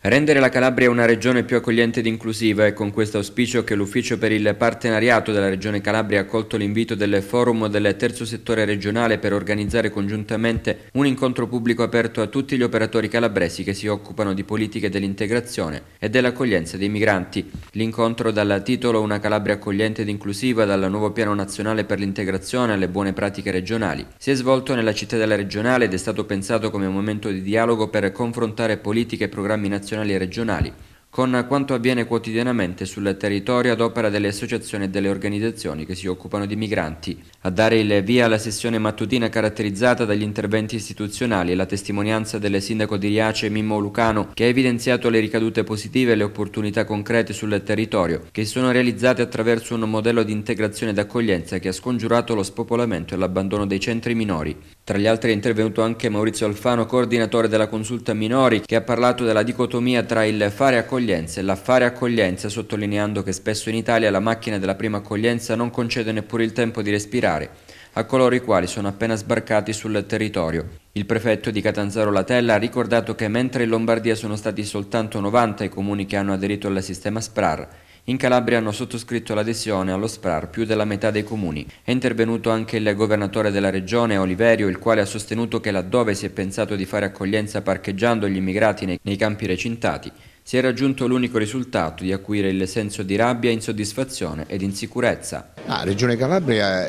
Rendere la Calabria una regione più accogliente ed inclusiva è con questo auspicio che l'Ufficio per il Partenariato della Regione Calabria ha accolto l'invito del Forum del Terzo Settore Regionale per organizzare congiuntamente un incontro pubblico aperto a tutti gli operatori calabresi che si occupano di politiche dell'integrazione e dell'accoglienza dei migranti. L'incontro dal titolo Una Calabria accogliente ed inclusiva dal nuovo Piano Nazionale per l'integrazione alle buone pratiche regionali si è svolto nella cittadella regionale ed è stato pensato come un momento di dialogo per confrontare politiche e programmi nazionali e regionali con quanto avviene quotidianamente sul territorio ad opera delle associazioni e delle organizzazioni che si occupano di migranti. A dare il via alla sessione mattutina caratterizzata dagli interventi istituzionali e la testimonianza del sindaco di Riace Mimmo Lucano, che ha evidenziato le ricadute positive e le opportunità concrete sul territorio che si sono realizzate attraverso un modello di integrazione ed accoglienza che ha scongiurato lo spopolamento e l'abbandono dei centri minori. Tra gli altri è intervenuto anche Maurizio Alfano, coordinatore della consulta minori, che ha parlato della dicotomia tra il fare accoglienza e l'affare accoglienza, sottolineando che spesso in Italia la macchina della prima accoglienza non concede neppure il tempo di respirare a coloro i quali sono appena sbarcati sul territorio. Il prefetto di Catanzaro Latella ha ricordato che mentre in Lombardia sono stati soltanto 90 i comuni che hanno aderito al sistema SPRAR, in Calabria hanno sottoscritto l'adesione allo SPRAR più della metà dei comuni. È intervenuto anche il governatore della regione, Oliverio, il quale ha sostenuto che laddove si è pensato di fare accoglienza parcheggiando gli immigrati nei campi recintati, si è raggiunto l'unico risultato di acuire il senso di rabbia, insoddisfazione ed insicurezza. La Regione Calabria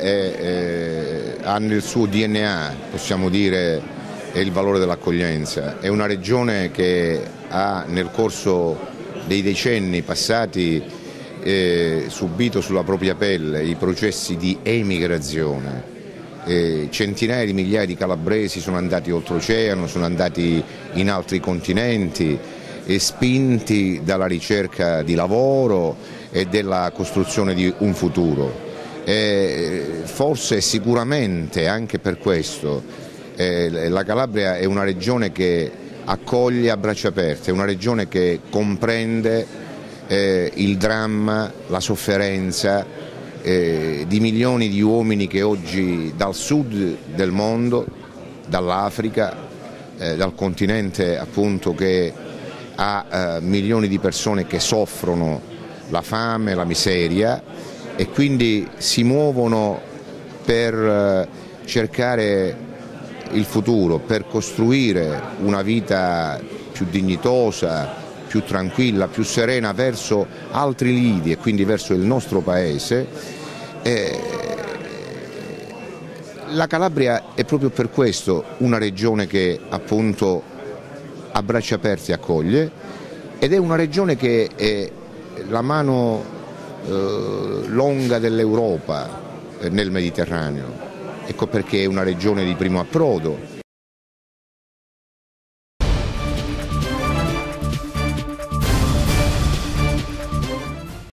ha nel suo DNA, possiamo dire, il valore dell'accoglienza. È una regione che ha nel corso dei decenni passati subito sulla propria pelle i processi di emigrazione. Centinaia di migliaia di calabresi sono andati oltreoceano, sono andati in altri continenti, spinti dalla ricerca di lavoro e della costruzione di un futuro. Forse sicuramente anche per questo la Calabria è una regione che accoglie a braccia aperte, è una regione che comprende il dramma, la sofferenza di milioni di uomini che oggi dal sud del mondo, dall'Africa, dal continente appunto che ha milioni di persone che soffrono la fame, la miseria e quindi si muovono per cercare il futuro, per costruire una vita più dignitosa, più tranquilla, più serena verso altri lidi e quindi verso il nostro paese. La Calabria è proprio per questo una regione che appunto a braccia aperte accoglie ed è una regione che è la mano longa dell'Europa nel Mediterraneo. Ecco perché è una regione di primo approdo.